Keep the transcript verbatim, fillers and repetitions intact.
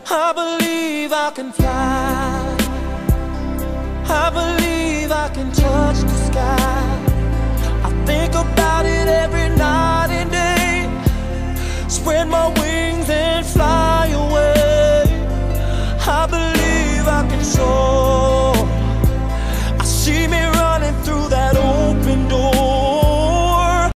I believe I can fly. I believe I can touch the sky. I think about